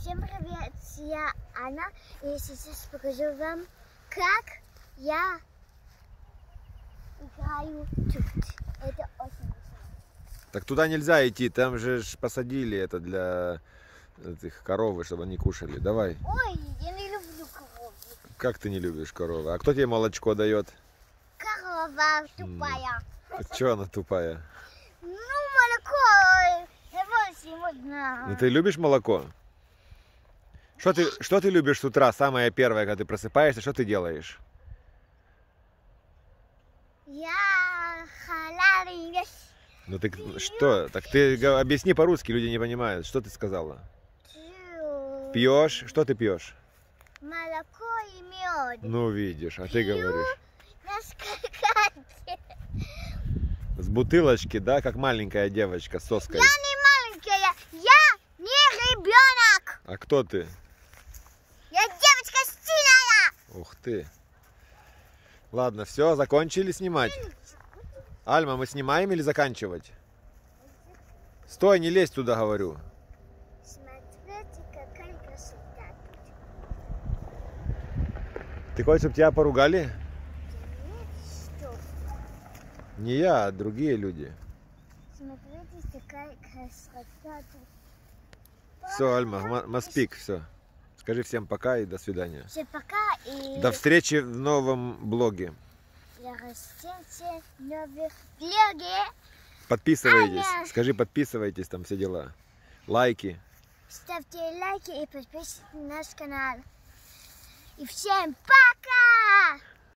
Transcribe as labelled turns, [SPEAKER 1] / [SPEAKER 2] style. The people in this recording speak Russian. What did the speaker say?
[SPEAKER 1] Всем привет, я Анна, и сейчас покажу вам, как я играю тут. Это очень весело.
[SPEAKER 2] Так туда нельзя идти, там же посадили это для этих коровы, чтобы они кушали. Давай.
[SPEAKER 1] Ой, я не люблю корову.
[SPEAKER 2] Как ты не любишь коровы? А кто тебе молочко дает?
[SPEAKER 1] Корова тупая.
[SPEAKER 2] Че она тупая?
[SPEAKER 1] Ну, молоко, его сегодня.
[SPEAKER 2] Ну ты любишь молоко? Что ты любишь с утра, самое первое, когда ты просыпаешься, что ты делаешь?
[SPEAKER 1] Я халялю.
[SPEAKER 2] Ну ты что? Так ты объясни по-русски, люди не понимают. Что ты сказала? Пьешь? Что ты пьешь?
[SPEAKER 1] Молоко и мед.
[SPEAKER 2] Ну видишь, а ты говоришь.
[SPEAKER 1] На скакалке.
[SPEAKER 2] С бутылочки, да, как маленькая девочка с соской.
[SPEAKER 1] Я не маленькая, я не ребенок.
[SPEAKER 2] А кто ты?
[SPEAKER 1] Я девочка сильная.
[SPEAKER 2] Ух ты. Ладно, все, закончили снимать. Альма, мы снимаем или заканчивать? Стой, не лезь туда, говорю.
[SPEAKER 1] Смотрите, какая красота тут.
[SPEAKER 2] Ты хочешь, чтобы тебя поругали?
[SPEAKER 1] Нет, что?
[SPEAKER 2] Не я, а другие люди.
[SPEAKER 1] Смотрите, какая красота тут.
[SPEAKER 2] Все, Альма, маспик, все. Скажи всем пока и до свидания.
[SPEAKER 1] Всем пока и
[SPEAKER 2] До встречи в новом блоге.
[SPEAKER 1] растите новые блоги.
[SPEAKER 2] Подписывайтесь.
[SPEAKER 1] Аня.
[SPEAKER 2] Скажи, подписывайтесь, там все дела. Лайки.
[SPEAKER 1] Ставьте лайки и подписывайтесь на наш канал. И всем пока!